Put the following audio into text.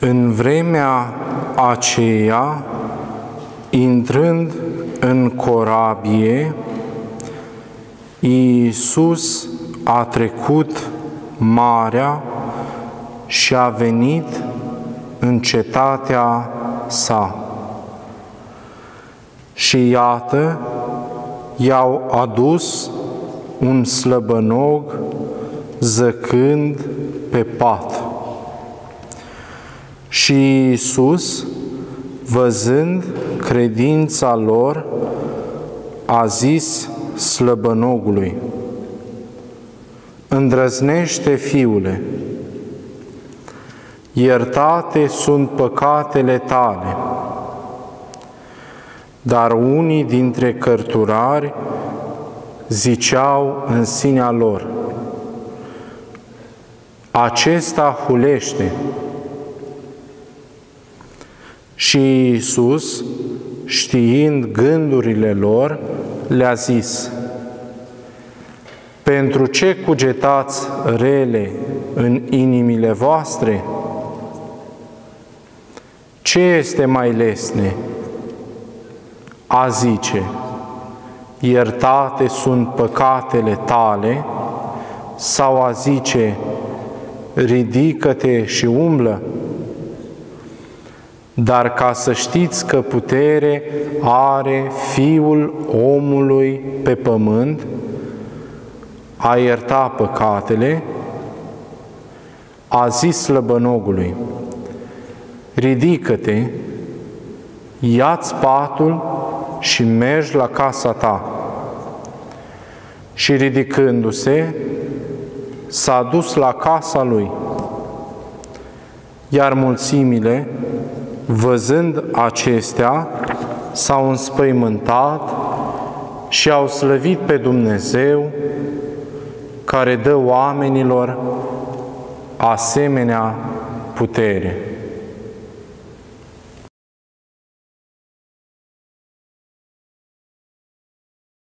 În vremea aceea, intrând în corabie, Iisus a trecut marea și a venit în cetatea sa. Și iată, i-au adus un slăbănog zăcând pe pat. Și Iisus, văzând credința lor, a zis slăbănogului: „Îndrăznește, fiule, iertate sunt păcatele tale.” Dar unii dintre cărturari ziceau în sinea lor: „Acesta hulește.” Și Iisus, știind gândurile lor, le-a zis: „Pentru ce cugetați rele în inimile voastre? Ce este mai lesne? A zice: iertate sunt păcatele tale, sau a zice: ridică-te și umblă? Dar ca să știți că putere are Fiul omului pe pământ a ierta păcatele, a zis slăbănogului: ridică-te, ia-ți patul și mergi la casa ta. Și ridicându-se, s-a dus la casa lui. Iar mulțimile, văzând acestea, s-au înspăimântat și au slăvit pe Dumnezeu, care dă oamenilor asemenea putere.